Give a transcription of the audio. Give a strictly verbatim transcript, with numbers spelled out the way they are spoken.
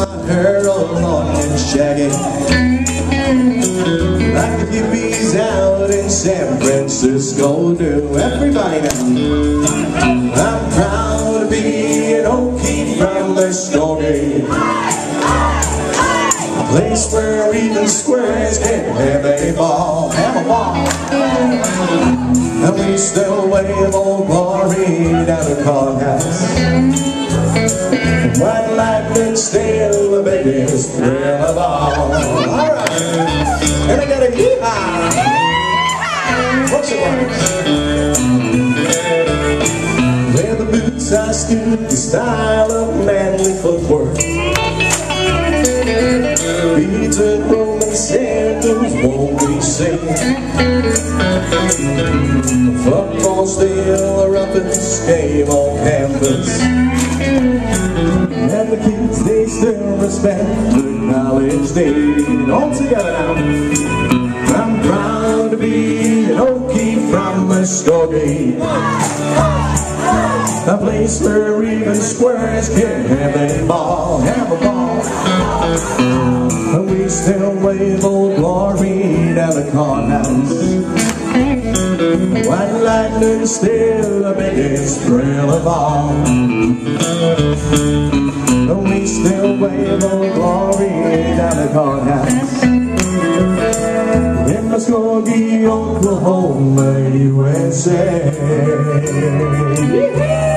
my hair all long and shaggy, like the hippies out in San Francisco do. Everybody now. I'm proud to be an Okie from Muskogee, a place where even squares can have a ball, have a ball. And we still wave old glory down the courthouse. White lightning still the biggest thrill of all. Alright, and I got a yee-haw. What's it like? Where the boots I stood, the style of manly footwork. Beads and Roman sandals won't be seen. Football still a roughest game on campus, and the kids they still respect the college dean. All together now. I'm proud to be an Okie from Muskogee, a place where even squares can have a ball, have a ball. And we still wave old glory down the courthouse. White lightning still the biggest thrill of all. And we still wave old glory down the courthouse. In Muskogee, Oklahoma, U S A.